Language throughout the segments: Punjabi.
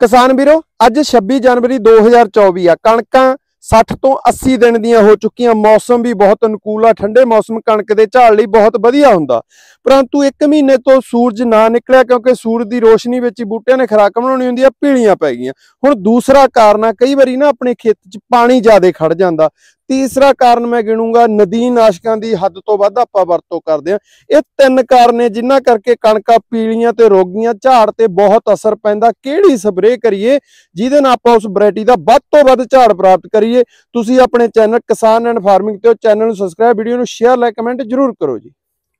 किसान वीरो अज 26 जनवरी 2024 आ। कणकां 60 तो 80 दिन दियां हो चुकियां। मौसम भी बहुत अनुकूल आ, ठंडे मौसम कणक दे झाड़ लई बहुत वधिया हुंदा। परंतु एक महीने तो सूरज ना निकलिया क्योंकि सूरज की रोशनी विच ही बूटियां ने खुराक बनाउणी हुंदी आ, पीलियां पै गईयां। हुण दूसरा कारण आ कई वारी ना अपने खेत च पानी ज्यादा खड़ जांदा। तीसरा कारण मैं गिणूंगा नदीनाशकां दी हद तो वध आपां वरतों करदे आ। ये तीन कारण ने जिन्हां करके कणकां पीलियां ते रोगियां, झाड़ ते बहुत असर पैंदा। किहड़ी स्प्रे करिए जिहदे नाल आपां उस वैरायटी दा वध तो वध झाड़ प्राप्त करिए। तुसीं अपने चैनल किसान एंड फार्मिंग ते चैनल नूं सबसक्राइब, वीडियो नूं शेयर, लाइक, कमेंट जरूर करो जी।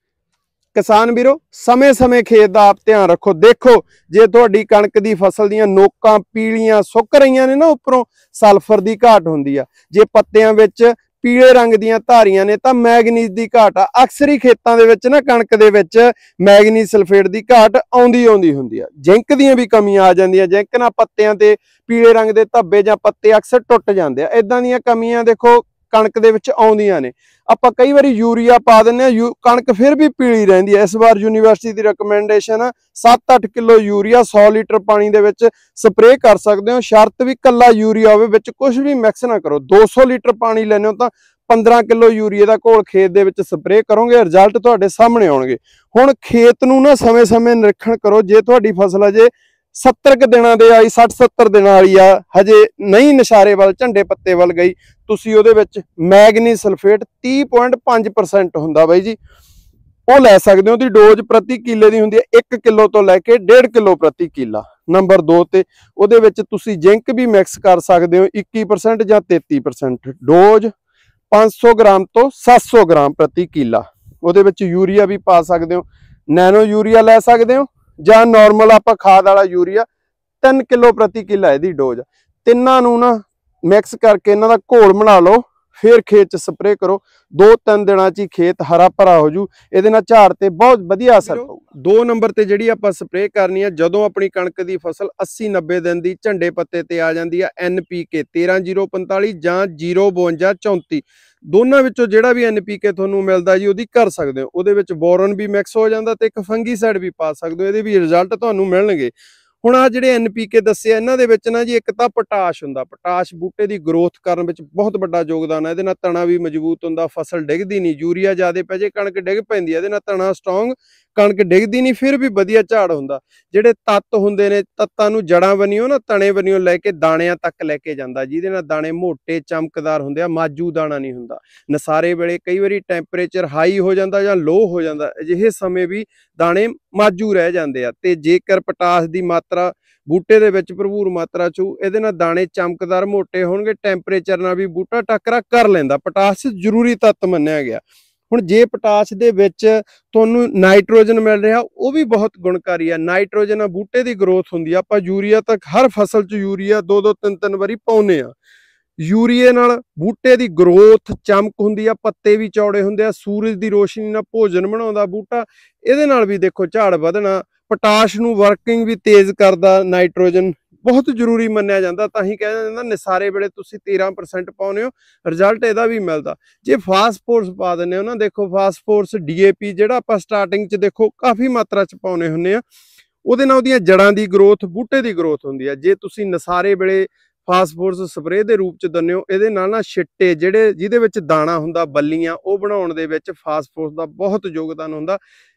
किसान वीरो समय समय खेत का आप ध्यान रखो। देखो जे तुहाडी कणक की फसल दीयां नोकां पीलियां सुक रहीआं ने ना, उपरों सल्फर की घाट हुंदी आ। जे पत्तियां विच पीले रंग दीयां धारियां ने तां मैगनीज की घाट आ। अक्सर ही खेतां दे विच ना कणक दे विच मैगनीज सल्फेट की घाट आउंदी हुंदी आ। जिंक दीयां भी कमियां आ जांदियां। जिंक नाल पत्तियां ते पीले रंग दे धब्बे जां पत्ते अक्सर टुट जांदे आ। इदां दीयां कमियां देखो कणक दे विच आउंदियां ने। आपां कई वारी यूरिया पा दिंदे आ, कणक फिर भी पीली रहिंदी है। इस बार यूनीवर्सिटी की रिकमेंडेशन 7-8 किलो यूरिया 100 लीटर पानी दे विच स्प्रे कर सकते हो। शर्त भी कल्ला यूरिया होवे, विच कुछ भी मिक्स ना करो। 200 लीटर पानी लैने हो तां 15 किलो यूरिया का घोल खेत दे विच स्प्रे करोगे, रिजल्ट तुहाडे सामने आउणगे। हुण खेत नूं ना समय समय निरीक्षण करो। जे तुहाडी फसल अजे 70 दिनां दे आई, 60-70 दिनां वाली आ, हजे नहीं नशारे वाल झंडे पत्ते वाल गई, तुसीं ਉਹਦੇ ਵਿੱਚ मैगनीज सल्फेट 30.5% ਹੁੰਦਾ ਬਾਈ ਜੀ, ਉਹ ਲੈ ਸਕਦੇ ਹੋ। ਦੀ ਡੋਜ਼ ਪ੍ਰਤੀ ਕਿੱਲੇ ਦੀ ਹੁੰਦੀ ਹੈ 1 ਕਿਲੋ ਤੋਂ ਲੈ ਕੇ 1.5 ਕਿਲੋ ਪ੍ਰਤੀ ਕਿੱਲਾ। ਨੰਬਰ 2 ਤੇ ਉਹਦੇ ਵਿੱਚ ਤੁਸੀਂ ਜ਼ਿੰਕ ਵੀ ਮਿਕਸ ਕਰ ਸਕਦੇ ਹੋ 21% ਜਾਂ 33%। ਡੋਜ਼ 500 ਗ੍ਰਾਮ ਤੋਂ 700 ਗ੍ਰਾਮ ਪ੍ਰਤੀ ਕਿੱਲਾ। ਉਹਦੇ ਵਿੱਚ ਯੂਰੀਆ ਵੀ ਪਾ ਸਕਦੇ ਹੋ, ਨੈਨੋ ਯੂਰੀਆ ਲੈ ਸਕਦੇ ਹੋ ਜਾਂ ਨਾਰਮਲ ਆਪਾਂ ਖਾਦ ਵਾਲਾ ਯੂਰੀਆ 3 ਕਿਲੋ ਪ੍ਰਤੀ ਕਿੱਲਾ ਇਹਦੀ ਡੋਜ਼। ਤਿੰਨਾਂ ਨੂੰ ਨਾ मिक्स करके इन्हां दा घोल बना लो, फिर खेत च स्प्रे करो। 2-3 दिनां च खेत हरा भरा हो जू। इहदे नाल झाड़ ते बहुत वधिया असर पऊगा। 2 नंबर ते जिहड़ी आपां स्प्रे करनी है जदों अपनी कणक दी फसल 80-90 दिन दी झंडे पत्ते ते आ जांदी है, NPK 13-0-45 जां 0-52-34 दोनों विचों जिहड़ा भी NPK तुहानूं मिलदा जी ਉਹਦੀ कर सकदे हो। ਉਹਦੇ ਵਿੱਚ बोरन भी मिक्स हो जांदा ते एक फंगीसाइड भी पा सकदे हो। ਇਹਦੇ भी रिजल्ट तुहानूं मिलणगे। ਹੁਣ ਆ ਜਿਹੜੇ NPK ਦੱਸੇ ਇਹਨਾਂ ਦੇ ਵਿੱਚ ਨਾ ਜੀ ਇੱਕ ਤਾਂ ਪੋਟਾਸ਼ ਹੁੰਦਾ। ਪੋਟਾਸ਼ ਬੂਟੇ ਦੀ ਗਰੋਥ ਕਰਨ ਵਿੱਚ ਬਹੁਤ ਵੱਡਾ ਯੋਗਦਾਨ ਹੈ। ਇਹਦੇ ਨਾਲ ਤਣਾ ਵੀ ਮਜ਼ਬੂਤ ਹੁੰਦਾ, ਫਸਲ ਡਿੱਗਦੀ ਨਹੀਂ। ਯੂਰੀਆ ਜ਼ਿਆਦਾ ਪੈ ਜੇ ਕਣਕ ਡਿੱਗ ਪੈਂਦੀ ਹੈ, ਇਹਦੇ ਨਾਲ ਤਣਾ ਸਟਰੋਂਗ, ਕਣਕ ਡਿੱਗਦੀ ਨਹੀਂ, ਫਿਰ ਵੀ ਵਧੀਆ ਝਾੜ ਹੁੰਦਾ। ਜਿਹੜੇ ਤੱਤ ਹੁੰਦੇ ਨੇ, ਤੱਤਾਂ ਨੂੰ ਜੜਾਂ ਬਣੀਓ ਨਾ, ਤਣੇ ਬਣੀਓ ਲੈ ਕੇ ਦਾਣਿਆਂ ਤੱਕ ਲੈ ਕੇ ਜਾਂਦਾ, ਜਿਹਦੇ ਨਾਲ ਦਾਣੇ ਮੋਟੇ ਚਮਕਦਾਰ ਹੁੰਦੇ ਆ। ਮਾਜੂ ਦਾਣਾ ਨਹੀਂ ਹੁੰਦਾ। ਨਸਾਰੇ ਵੇਲੇ ਕਈ ਵਾਰੀ ਟੈਂਪਰੇਚਰ ਹਾਈ ਹੋ ਜਾਂਦਾ ਜਾਂ ਲੋ ਹੋ ਜਾਂਦਾ, ਅਜਿਹੇ ਸਮੇਂ ਵੀ ਦਾਣੇ ਮਾਜੂ ਰਹਿ ਜਾਂਦੇ ਆ। ਤੇ ਜੇਕਰ ਪੋਟਾਸ਼ ਦੀ ਮਾਤਰਾ ਬੂਟੇ ਦੇ ਵਿੱਚ ਭਰਪੂਰ ਮਾਤਰਾ ਚ, ਇਹਦੇ ਨਾਲ ਦਾਣੇ ਚਮਕਦਾਰ ਮੋਟੇ ਹੋਣਗੇ। ਟੈਂਪਰੇਚਰ ਨਾਲ ਵੀ ਬੂਟਾ ਟੱਕਰਾ ਕਰ ਲੈਂਦਾ। ਪੋਟਾਸ਼ ਜ਼ਰੂਰੀ ਤੱਤ ਮੰਨਿਆ ਗਿਆ। ਹੁਣ ਜੇ ਪੋਟਾਸ਼ ਦੇ ਵਿੱਚ ਤੁਹਾਨੂੰ ਨਾਈਟ੍ਰੋਜਨ ਮਿਲ ਰਿਹਾ, ਉਹ ਵੀ ਬਹੁਤ ਗੁਣਕਾਰੀ ਆ। ਨਾਈਟ੍ਰੋਜਨ ਨਾਲ ਬੂਟੇ ਦੀ ਗਰੋਥ ਹੁੰਦੀ ਆ। ਆਪਾਂ ਯੂਰੀਆ ਤੱਕ ਹਰ ਫਸਲ 'ਚ ਯੂਰੀਆ 2-2 3-3 ਵਾਰੀ ਪਾਉਂਦੇ ਆ। ਯੂਰੀਏ ਨਾਲ ਬੂਟੇ ਦੀ ਗਰੋਥ ਚਮਕ ਹੁੰਦੀ ਆ, ਪੱਤੇ ਵੀ ਚੌੜੇ ਹੁੰਦੇ ਆ, ਸੂਰਜ ਦੀ ਰੋਸ਼ਨੀ ਨਾਲ ਭੋਜਨ ਬਣਾਉਂਦਾ ਬੂਟਾ, ਇਹਦੇ ਨਾਲ ਵੀ ਦੇਖੋ ਝਾੜ ਵਧਣਾ। ਪੋਟਾਸ਼ ਨੂੰ ਵਰਕਿੰਗ ਵੀ ਤੇਜ਼ ਕਰਦਾ। ਨਾਈਟ੍ਰੋਜਨ ਬਹੁਤ ਜ਼ਰੂਰੀ ਮੰਨਿਆ ਜਾਂਦਾ, ਤਾਂ ਹੀ ਕਿਹਾ ਜਾਂਦਾ ਨਿਸਾਰੇ ਵੇਲੇ ਤੁਸੀਂ 13% ਪਾਉਂਦੇ ਹੋ, ਰਿਜ਼ਲਟ ਇਹਦਾ ਵੀ ਮਿਲਦਾ। ਜੇ ਫਾਸਫੋਰਸ ਪਾ ਦਿੰਦੇ ਹੋ ਨਾ, ਦੇਖੋ ਫਾਸਫੋਰਸ DAP ਜਿਹੜਾ ਆਪਾਂ ਸਟਾਰਟਿੰਗ 'ਚ ਦੇਖੋ ਕਾਫੀ ਮਾਤਰਾ 'ਚ ਪਾਉਂਦੇ ਹੁੰਦੇ ਆ, ਉਹਦੇ ਨਾਲ ਉਹਦੀਆਂ ਜੜਾਂ ਦੀ ਗਰੋਥ, ਬੂਟੇ ਦੀ ਗਰੋਥ ਹੁੰਦੀ ਆ। ਜੇ ਤੁਸੀਂ ਨਿਸਾਰੇ ਵੇਲੇ ਫਾਸਫੋਰਸ ਸਪਰੇ ਦੇ ਰੂਪ 'ਚ ਦਿੰਦੇ ਹੋ, ਇਹਦੇ ਨਾਲ ਨਾ ਛਿੱਟੇ ਜਿਹੜੇ ਜਿਹਦੇ ਵਿੱਚ ਦਾਣਾ ਹੁੰਦਾ, ਬੱਲੀਆਂ, ਉਹ ਬਣਾਉਣ ਦੇ ਵਿੱਚ ਫਾਸਫੋਰਸ ਦਾ ਬਹੁਤ ਯੋਗਦਾਨ ਹੁੰਦਾ।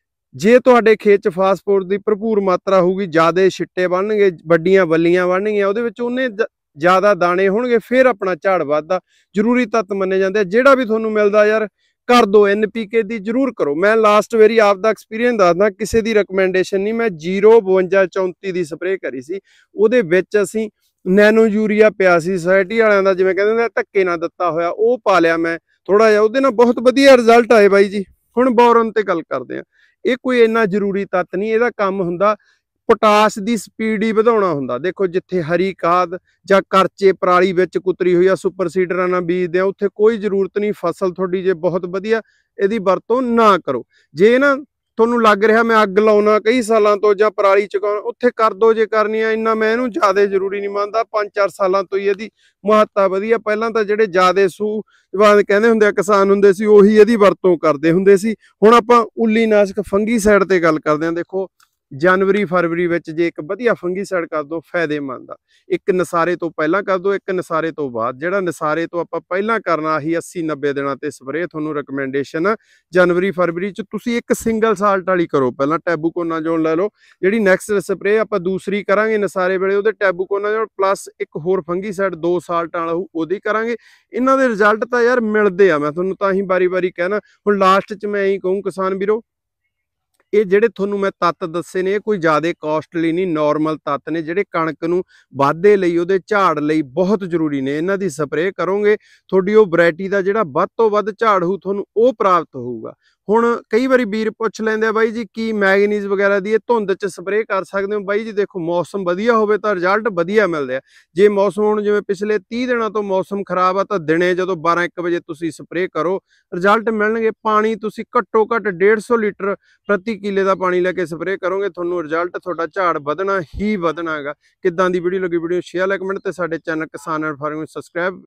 ਜੇ ਤੁਹਾਡੇ ਖੇਤ 'ਚ ਫਾਸਫੋਰਸ ਦੀ ਭਰਪੂਰ ਮਾਤਰਾ ਹੋਊਗੀ, ਜ਼ਿਆਦਾ ਛਿੱਟੇ ਬਣਨਗੇ, ਵੱਡੀਆਂ ਬੱਲੀਆਂ ਬਣਨਗੀਆਂ, ਉਹਦੇ ਵਿੱਚ ਉਹਨੇ ਜ਼ਿਆਦਾ ਦਾਣੇ ਹੋਣਗੇ, ਫਿਰ ਆਪਣਾ ਝਾੜ ਵੱਧਦਾ। ਜ਼ਰੂਰੀ ਤੱਤ ਮੰਨੇ ਜਾਂਦੇ ਆ। ਜਿਹੜਾ ਵੀ ਤੁਹਾਨੂੰ ਮਿਲਦਾ ਯਾਰ ਕਰ ਦੋ, NPK ਦੀ ਜ਼ਰੂਰ ਕਰੋ। ਮੈਂ ਲਾਸਟ ਵਾਰੀ ਆਪ ਦਾ ਐਕਸਪੀਰੀਅੰਸ ਦੱਸਦਾ, ਕਿਸੇ ਦੀ ਰਿਕਮੈਂਡੇਸ਼ਨ ਨਹੀਂ। ਮੈਂ 0-52-34 ਦੀ ਸਪਰੇ ਕਰੀ ਸੀ। ਉਹਦੇ ਵਿੱਚ ਅਸੀਂ ਨੈਨੋ ਯੂਰੀਆ ਪਿਆ ਸੀ ਸੋਸਾਇਟੀ ਵਾਲਿਆਂ ਦਾ, ਜਿਵੇਂ ਕਹਿੰਦੇ ਨੇ ਧੱਕੇ ਨਾਲ ਦਿੱਤਾ ਹੋਇਆ, ਉਹ ਪਾ ਲਿਆ ਮੈਂ ਥੋੜਾ ਜਿਹਾ। ਉਹਦੇ ਨਾਲ ਬਹੁਤ ਵਧੀਆ ਰਿਜ਼ਲਟ ਆਏ ਬਾਈ ਜੀ। ਹੁਣ ਬੋਰਨ ਤੇ ਗੱਲ ਕਰਦੇ ਆ। ਇਹ ਕੋਈ ਇੰਨਾ ਜ਼ਰੂਰੀ ਤੱਤ ਨਹੀਂ, ਇਹਦਾ ਕੰਮ ਹੁੰਦਾ ਪੋਟਾਸ਼ ਦੀ ਸਪੀਡ ਹੀ ਵਧਾਉਣਾ ਹੁੰਦਾ। ਦੇਖੋ ਜਿੱਥੇ ਹਰੀ ਖਾਦ ਜਾਂ ਕਰਚੇ ਪਰਾਲੀ ਵਿੱਚ ਕੁਤਰੀ ਹੋਈ ਆ, ਸੁਪਰ ਸੀਡਰਾਂ ਨਾਲ ਬੀਜਦੇ ਆ, ਉੱਥੇ ਕੋਈ ਜ਼ਰੂਰਤ ਨਹੀਂ। ਫਸਲ ਤੁਹਾਡੀ ਜੇ ਬਹੁਤ ਵਧੀਆ, ਇਹਦੀ ਵਰਤੋਂ ਨਾ ਕਰੋ। ਜੇ ਨਾ ਤੁਹਾਨੂੰ ਲੱਗ ਰਿਹਾ ਮੈਂ ਅੱਗ ਲਾਉਣਾ ਕਈ ਸਾਲਾਂ ਤੋਂ ਜਾਂ ਪਰਾਲੀ ਚਕਾਉਣਾ, ਉੱਥੇ ਕਰ ਦੋ ਜੇ ਕਰਨੀ ਆ। ਇੰਨਾ ਮੈਂ ਇਹਨੂੰ ਜ਼ਿਆਦਾ ਜ਼ਰੂਰੀ ਨਹੀਂ ਮੰਨਦਾ। 5-4 ਸਾਲਾਂ ਤੋਂ ਹੀ ਇਹਦੀ ਮਹੱਤਤਾ ਵਧੀਆ। ਪਹਿਲਾਂ ਤਾਂ ਜਿਹੜੇ ਜ਼ਿਆਦਾ ਸੂਝਵਾਨ ਕਹਿੰਦੇ ਹੁੰਦੇ ਆ ਕਿਸਾਨ ਹੁੰਦੇ ਸੀ, ਉਹੀ ਇਹਦੀ ਵਰਤੋਂ ਕਰਦੇ ਹੁੰਦੇ ਸੀ। ਹੁਣ ਆਪਾਂ ਉੱਲੀ ਨਾਸ਼ਕ ਫੰਗੀਸਾਈਡ ਤੇ ਗੱਲ ਕਰਦੇ ਹਾਂ। ਦੇਖੋ जनवरी फरवरी विच जे एक वधिया फंगीसाइड कर दो फायदेमंद आ। एक नसारे तो पहला कर दो, एक नसारे तो बाद। जिहड़ा नसारे तो आपां पहला करना ही 80-90 दिनां ते स्प्रे तुहानूं रिकमेंडेशन जनवरी फरवरी च तुसीं एक सिंगल साल्ट वाली करो। पहला टैबूकोनाजोल लै लो, जिहड़ी नैक्सट स्प्रे आपां दूसरी करांगे नसारे वेले ਉਹਦੇ टैबूकोनाजोल प्लस एक होर फंगीसाइड 2 ਸਾਲਟਾਂ ਵਾਲਾ ਉਹਦੀ ਕਰਾਂਗੇ। ਇਹਨਾਂ ਦੇ ਰਿਜ਼ਲਟ ਤਾਂ ਯਾਰ ਮਿਲਦੇ ਆ। ਮੈਂ ਤੁਹਾਨੂੰ ਤਾਂ ਹੀ ਵਾਰੀ-ਵਾਰੀ ਕਹਿਣਾ। ਹੁਣ ਲਾਸਟ 'ਚ ਮੈਂ ਇਹੀ ਕਹੂੰ ਕਿਸਾਨ ਵੀਰੋ, ਇਹ ਜਿਹੜੇ ਤੁਹਾਨੂੰ ਮੈਂ ਤੱਤ ਦੱਸੇ ਨੇ ਇਹ ਕੋਈ ਜ਼ਿਆਦਾ ਕਾਸਟਲੀ ਨਹੀਂ, ਨਾਰਮਲ ਤੱਤ ਨੇ ਜਿਹੜੇ ਕਣਕ ਨੂੰ ਵਾਧੇ ਲਈ, ਉਹਦੇ ਝਾੜ ਲਈ ਬਹੁਤ ਜ਼ਰੂਰੀ ਨੇ। ਇਹਨਾਂ ਦੀ ਸਪਰੇਅ ਕਰੋਗੇ ਤੁਹਾਡੀ ਉਹ ਵੈਰਾਈਟੀ ਦਾ ਜਿਹੜਾ ਵੱਧ ਤੋਂ ਵੱਧ ਝਾੜ ਹੋਊ ਤੁਹਾਨੂੰ ਉਹ ਪ੍ਰਾਪਤ ਹੋਊਗਾ। ਹੁਣ ਕਈ ਵਾਰੀ ਵੀਰ ਪੁੱਛ ਲੈਂਦੇ ਆ ਬਾਈ ਜੀ ਕੀ ਮੈਗਨੀਜ਼ ਵਗੈਰਾ ਦੀ ਇਹ ਧੁੰਦ 'ਚ ਸਪਰੇਅ ਕਰ ਸਕਦੇ ਹੋ? ਬਾਈ ਜੀ ਦੇਖੋ ਮੌਸਮ ਵਧੀਆ ਹੋਵੇ ਤਾਂ ਰਿਜ਼ਲਟ ਵਧੀਆ ਮਿਲਦੇ ਆ। ਜੇ ਮੌਸਮ ਹੁਣ ਜਿਵੇਂ ਪਿਛਲੇ 30 ਦਿਨਾਂ ਤੋਂ ਮੌਸਮ ਖਰਾਬ ਆ ਤਾਂ ਦਿਨੇ ਜਦੋਂ 12-1 ਵਜੇ ਤੁਸੀਂ ਸਪਰੇਅ ਕਰੋ ਰਿਜ਼ਲਟ ਮਿਲਣਗੇ। ਪਾਣੀ ਤੁਸੀਂ ਘੱਟੋ ਘੱਟ 150 ਲੀਟਰ ਪ੍ਰਤੀ ਕਿੱਲੇ ਦਾ ਪਾਣੀ ਲੈ ਕੇ ਸਪਰੇਅ ਕਰੋਗੇ, ਤੁਹਾਨੂੰ ਰਿਜ਼ਲਟ ਤੁਹਾਡਾ ਝਾੜ ਵਧਣਾ ਹੀ ਵਧਣਾ ਹੈਗਾ। ਕਿੱਦਾਂ ਦੀ ਵੀਡੀਓ ਲੱਗੀ? ਵੀਡੀਓ ਸ਼ੇਅਰ, ਲਾਈਕ, ਕਮੈਂਟ ਤੇ ਸਾਡੇ ਚੈਨਲ ਕਿਸਾਨ ਐਂਡ ਫਾਰਮਿੰਗ ਸਬਸਕ੍ਰਾਈਬ